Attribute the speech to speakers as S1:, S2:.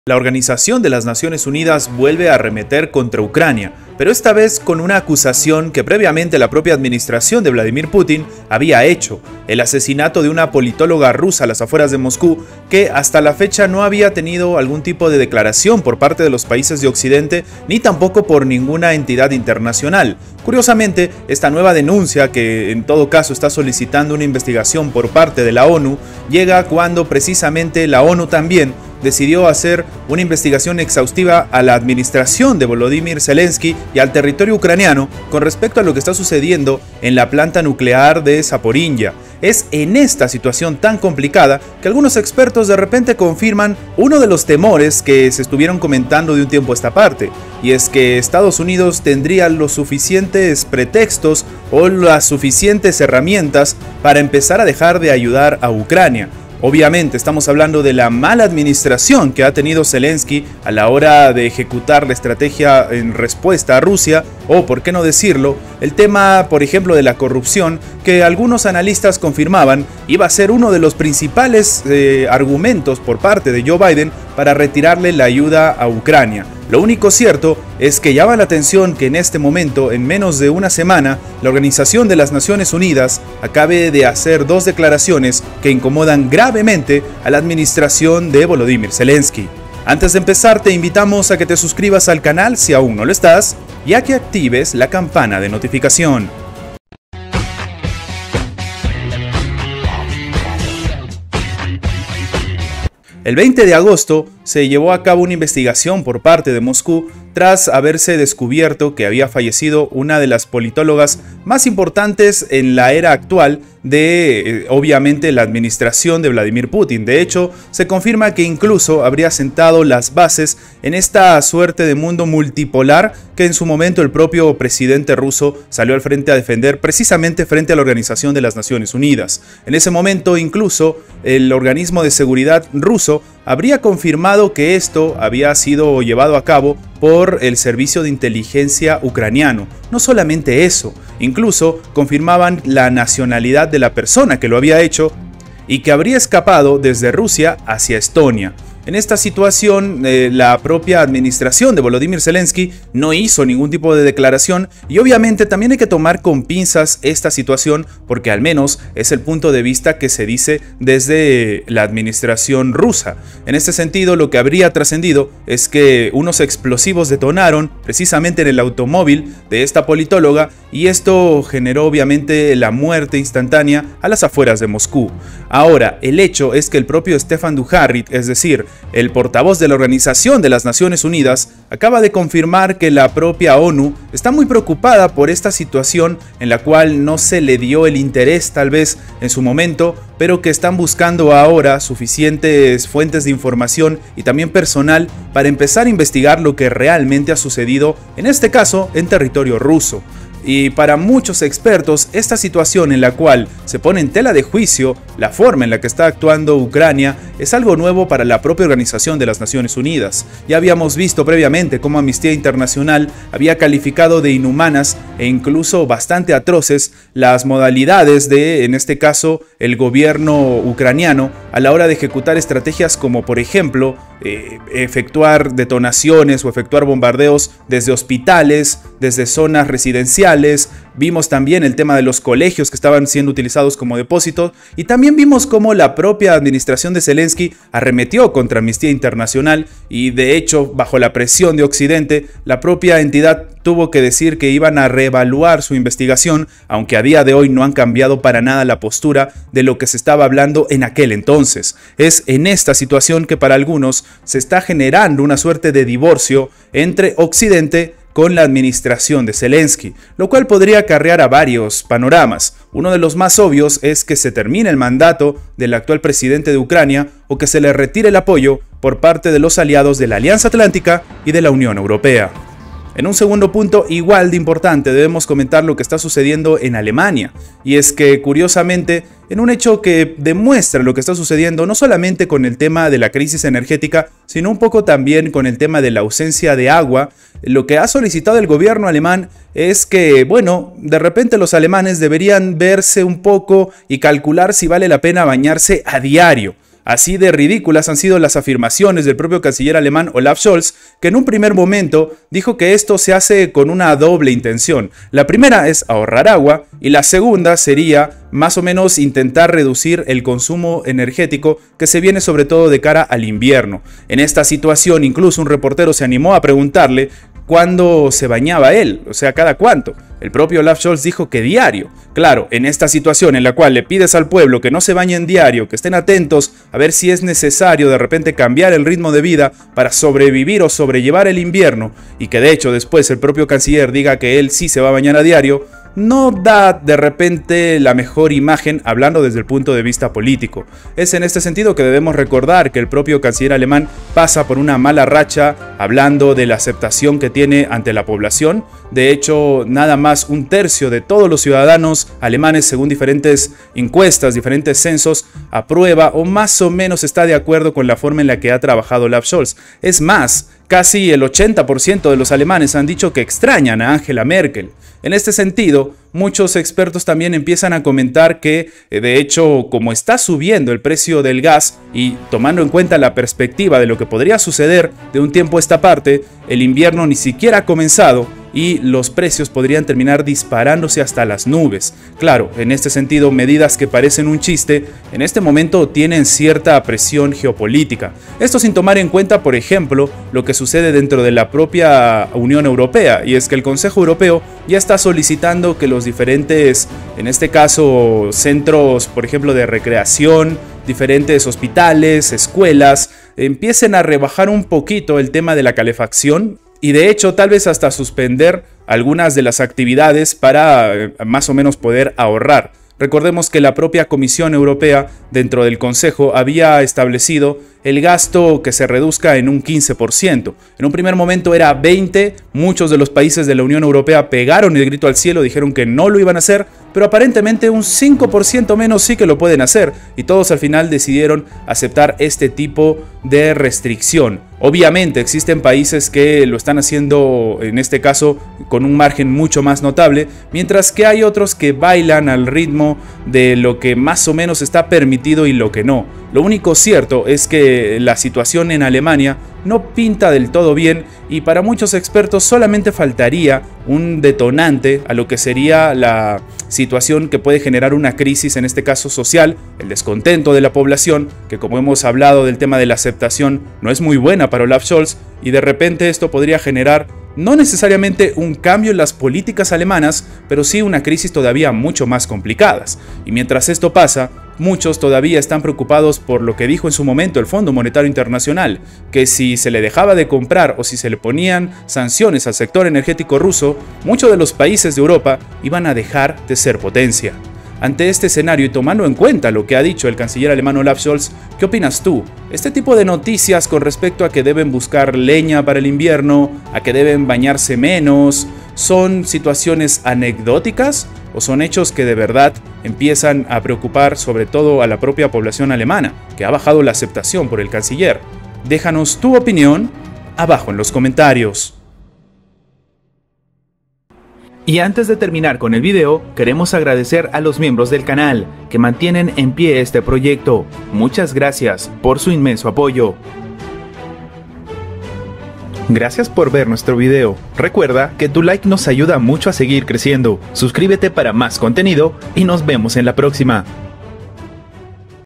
S1: La Organización de las Naciones Unidas vuelve a arremeter contra Ucrania, pero esta vez con una acusación que previamente la propia administración de Vladimir Putin había hecho: el asesinato de una politóloga rusa a las afueras de Moscú, que hasta la fecha no había tenido algún tipo de declaración por parte de los países de Occidente, ni tampoco por ninguna entidad internacional. Curiosamente, esta nueva denuncia, que en todo caso está solicitando una investigación por parte de la ONU, llega cuando precisamente la ONU también decidió hacer una investigación exhaustiva a la administración de Volodymyr Zelensky y al territorio ucraniano con respecto a lo que está sucediendo en la planta nuclear de Zaporizhia. Es en esta situación tan complicada que algunos expertos de repente confirman uno de los temores que se estuvieron comentando de un tiempo a esta parte, y es que Estados Unidos tendría los suficientes pretextos o las suficientes herramientas para empezar a dejar de ayudar a Ucrania. Obviamente estamos hablando de la mala administración que ha tenido Zelensky a la hora de ejecutar la estrategia en respuesta a Rusia, o por qué no decirlo, el tema por ejemplo de la corrupción, que algunos analistas confirmaban iba a ser uno de los principales argumentos por parte de Joe Biden para retirarle la ayuda a Ucrania. Lo único cierto es que llama la atención que en este momento, en menos de una semana, la Organización de las Naciones Unidas acabe de hacer dos declaraciones que incomodan gravemente a la administración de Volodymyr Zelensky. Antes de empezar, te invitamos a que te suscribas al canal si aún no lo estás y a que actives la campana de notificación. El 20 de agosto se llevó a cabo una investigación por parte de Moscú tras haberse descubierto que había fallecido una de las politólogas más importantes en la era actual de, obviamente, la administración de Vladimir Putin. De hecho, se confirma que incluso habría sentado las bases en esta suerte de mundo multipolar que en su momento el propio presidente ruso salió al frente a defender, precisamente frente a la Organización de las Naciones Unidas. En ese momento, incluso, el organismo de seguridad ruso habría confirmado que esto había sido llevado a cabo por el servicio de inteligencia ucraniano. No solamente eso, incluso confirmaban la nacionalidad de la persona que lo había hecho y que habría escapado desde Rusia hacia Estonia. En esta situación, la propia administración de Volodymyr Zelensky no hizo ningún tipo de declaración, y obviamente también hay que tomar con pinzas esta situación porque al menos es el punto de vista que se dice desde la administración rusa. En este sentido, lo que habría trascendido es que unos explosivos detonaron precisamente en el automóvil de esta politóloga, y esto generó obviamente la muerte instantánea a las afueras de Moscú. Ahora, el hecho es que el propio Stefan Dujarric, es decir, el portavoz de la Organización de las Naciones Unidas, acaba de confirmar que la propia ONU está muy preocupada por esta situación en la cual no se le dio el interés tal vez en su momento, pero que están buscando ahora suficientes fuentes de información y también personal para empezar a investigar lo que realmente ha sucedido, en este caso en territorio ruso. Y para muchos expertos, esta situación en la cual se pone en tela de juicio la forma en la que está actuando Ucrania es algo nuevo para la propia Organización de las Naciones Unidas. Ya habíamos visto previamente cómo Amnistía Internacional había calificado de inhumanas e incluso bastante atroces las modalidades de, en este caso, el gobierno ucraniano a la hora de ejecutar estrategias como, por ejemplo, efectuar detonaciones o efectuar bombardeos desde hospitales, desde zonas residenciales. Vimos también el tema de los colegios que estaban siendo utilizados como depósitos, y también vimos cómo la propia administración de Zelensky arremetió contra Amnistía Internacional, y de hecho, bajo la presión de Occidente, la propia entidad tuvo que decir que iban a reevaluar su investigación, aunque a día de hoy no han cambiado para nada la postura de lo que se estaba hablando en aquel entonces. Es en esta situación que para algunos se está generando una suerte de divorcio entre Occidente con la administración de Zelensky, lo cual podría acarrear a varios panoramas. Uno de los más obvios es que se termine el mandato del actual presidente de Ucrania o que se le retire el apoyo por parte de los aliados de la Alianza Atlántica y de la Unión Europea. En un segundo punto igual de importante debemos comentar lo que está sucediendo en Alemania, y es que curiosamente, en un hecho que demuestra lo que está sucediendo no solamente con el tema de la crisis energética, sino un poco también con el tema de la ausencia de agua, lo que ha solicitado el gobierno alemán es que, bueno, de repente los alemanes deberían verse un poco y calcular si vale la pena bañarse a diario. Así de ridículas han sido las afirmaciones del propio canciller alemán Olaf Scholz, que en un primer momento dijo que esto se hace con una doble intención. La primera es ahorrar agua y la segunda sería más o menos intentar reducir el consumo energético que se viene sobre todo de cara al invierno. En esta situación incluso un reportero se animó a preguntarle cuándo se bañaba él, o sea, cada cuánto. El propio Olaf Scholz dijo que diario. Claro, en esta situación en la cual le pides al pueblo que no se bañen diario, que estén atentos a ver si es necesario de repente cambiar el ritmo de vida para sobrevivir o sobrellevar el invierno, y que de hecho después el propio canciller diga que él sí se va a bañar a diario, no da de repente la mejor imagen hablando desde el punto de vista político. Es en este sentido que debemos recordar que el propio canciller alemán pasa por una mala racha hablando de la aceptación que tiene ante la población. De hecho, nada más un tercio de todos los ciudadanos alemanes, según diferentes encuestas, diferentes censos, aprueba o más o menos está de acuerdo con la forma en la que ha trabajado Olaf Scholz. Es más, casi el 80% de los alemanes han dicho que extrañan a Angela Merkel. En este sentido, muchos expertos también empiezan a comentar que, de hecho, como está subiendo el precio del gas y tomando en cuenta la perspectiva de lo que podría suceder de un tiempo a esta parte, el invierno ni siquiera ha comenzado y los precios podrían terminar disparándose hasta las nubes. Claro, en este sentido, medidas que parecen un chiste, en este momento tienen cierta presión geopolítica. Esto sin tomar en cuenta, por ejemplo, lo que sucede dentro de la propia Unión Europea, y es que el Consejo Europeo ya está solicitando que los diferentes, en este caso, centros, por ejemplo, de recreación, diferentes hospitales, escuelas, empiecen a rebajar un poquito el tema de la calefacción y de hecho tal vez hasta suspender algunas de las actividades para más o menos poder ahorrar. Recordemos que la propia Comisión Europea dentro del Consejo había establecido el gasto que se reduzca en un 15%. En un primer momento era 20%, muchos de los países de la Unión Europea pegaron el grito al cielo, dijeron que no lo iban a hacer, pero aparentemente un 5% menos sí que lo pueden hacer y todos al final decidieron aceptar este tipo de restricción. Obviamente existen países que lo están haciendo en este caso con un margen mucho más notable, mientras que hay otros que bailan al ritmo de lo que más o menos está permitido y lo que no. Lo único cierto es que la situación en Alemania no pinta del todo bien y para muchos expertos solamente faltaría un detonante a lo que sería la situación que puede generar una crisis, en este caso social, el descontento de la población, que como hemos hablado del tema de la aceptación no es muy buena para Olaf Scholz y de repente esto podría generar no necesariamente un cambio en las políticas alemanas, pero sí una crisis todavía mucho más complicadas. Y mientras esto pasa, muchos todavía están preocupados por lo que dijo en su momento el Fondo Monetario Internacional, que si se le dejaba de comprar o si se le ponían sanciones al sector energético ruso, muchos de los países de Europa iban a dejar de ser potencia. Ante este escenario y tomando en cuenta lo que ha dicho el canciller alemán Olaf Scholz, ¿qué opinas tú? ¿Este tipo de noticias con respecto a que deben buscar leña para el invierno, a que deben bañarse menos, son situaciones anecdóticas o son hechos que de verdad empiezan a preocupar sobre todo a la propia población alemana, que ha bajado la aceptación por el canciller? Déjanos tu opinión abajo en los comentarios. Y antes de terminar con el video, queremos agradecer a los miembros del canal que mantienen en pie este proyecto. Muchas gracias por su inmenso apoyo. Gracias por ver nuestro video. Recuerda que tu like nos ayuda mucho a seguir creciendo. Suscríbete para más contenido y nos vemos en la próxima.